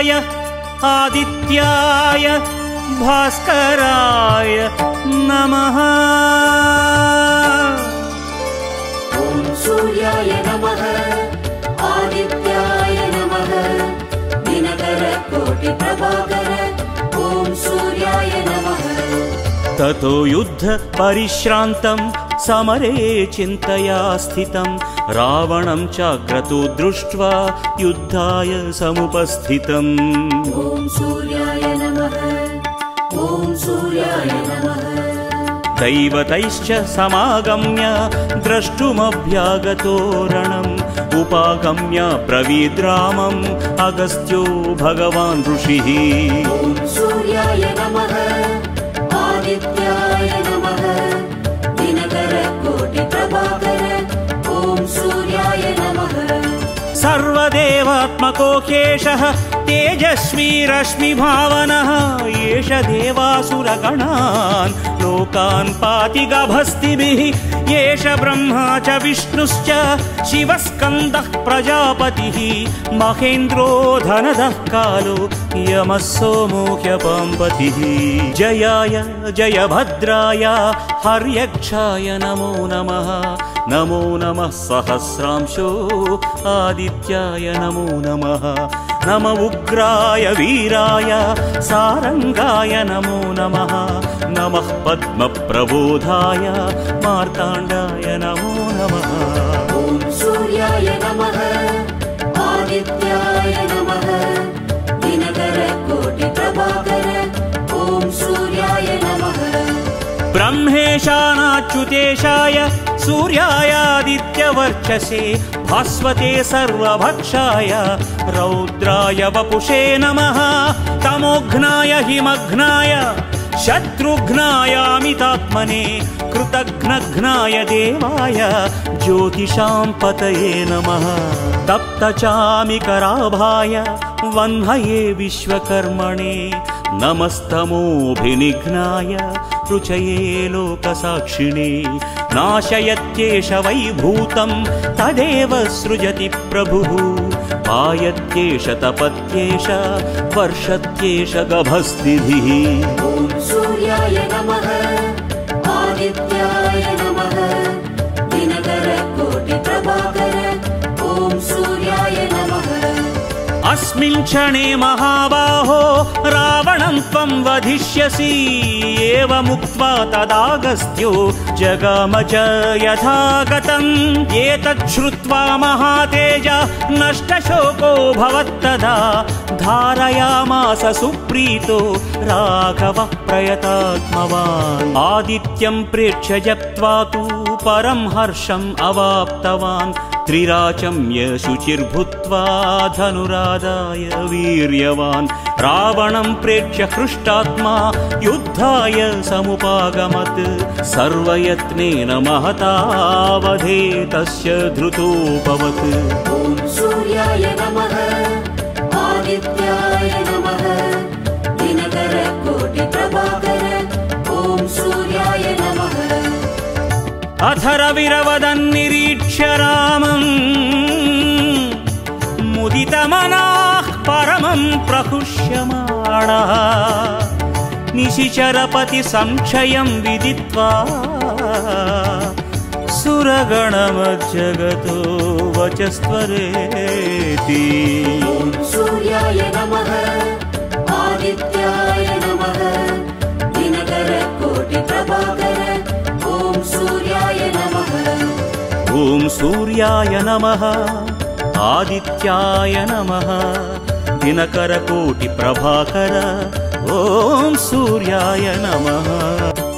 सूर्याय आदित्याय भास्कराय नमः। ॐ सूर्याय नमः आदित्याय नमः दिनकरकोटिप्रभाकर ॐ सूर्याय नमः। ततो युद्ध परिश्रान्तं समरे चिन्तया स्थितं रावणं चाक्रतो दृष्ट्वा युद्धाय समुपस्थितम्। ॐ सूर्याय नमः ॐ सूर्याय नमः। दैवतैश्च समागम्य द्रष्टुमभ्यागतो रणम् उपागम्य ब्रवीद्रामम् अगस्त्यो भगवान् ऋषिः। ॐ सूर्याय नमः आदित्याय नमः दिनकरकोटिप्रभाकर ॐ सूर्याय नमः। सर्वदेवात्मको केशः तेजस्वी रश्मिभावनः एष देवासुरगणान् लोकान् पाति गभस्तिभिः। एष ब्रह्मा च विष्णुश्च शिवस्कन्दः प्रजापतिः महेन्द्रो धनदः कालो यमः सोमो ह्यपाम्पतिः। जयाय जयभद्राय हर्यक्षाय नमो नमः। नमो नमः सहस्रांशो आदित्याय नमो नमः। नम उग्राय वीराय सारंगाय नमो नमः। नमः पद्मप्रबोधाय मार्ताण्डाय नमो नमः। ॐ सूर्याय नमः आदित्याय नमः दिनकरकोटिप्रभाकर ॐ सूर्याय नमः। ब्रह्मेशानाच्युतेशाय सूर्यायादित्यवर्चसे भास्वते सर्वभक्षाय रौद्राय वपुषे नमः। तमोघ्नाय हिमघ्नाय शत्रुघ्नायामितात्मने कृतघ्नघ्नाय देवाय ज्योतिषां पतये नमः। तप्तचामिकराभाय वह्नये विश्वकर्मणे नमस्तमोभिनिघ्नाय रुचये लोकसाक्षिणे। नाशयत्येष वैभूतं तदेव सृजति प्रभुः पायत्येष तपत्येष वर्षत्येष गभस्तिभिः। ॐ सूर्याय नमः आदित्याय नमः दिनकरकोटिप्रभाकर ॐ सूर्याय नमः। अस्मिन् क्षणे महाबाहो रावणं त्वं वधिष्यसि एवमुक्त्वा तदागस्त्यो जगाम च यथागतम्। एतत् श्रुत्वा महातेज नष्टशोको भवत्तदा धारयामास सुप्रीतो राघवः प्रयतात्मवान्। आदित्यं प्रेक्ष्य जप्त्वा तु परं हर्षम् अवाप्तवान् त्रिराचम्य शुचिर्भूत्वा धनुरादाय वीर्यवान्। रावणं प्रेक्ष्य हृष्टात्मा युद्धाय समुपागमत् सर्वयत्नेन महतावधे तस्य धृतोऽभवत्। ॐ सूर्याय नमः आदित्याय नमः दिनकरकोटिप्रभाकर ॐ सूर्याय नमः। अथ रविरवदन्निरीक्ष्य रामम् मुदितमनाः परमं प्रहुष्यमाणः निशिचरपति संक्षयं विदित्वा सुरगणमज्जगतो वचस्त्वरेति। ॐ सूर्याय नमः आदित्याय नमः दिनकरकोटिप्रभाकर ॐ सूर्याय नमः। ॐ सूर्याय नमः आदित्याय नमः दिनकरकोटिप्रभाकर ॐ सूर्याय नमः।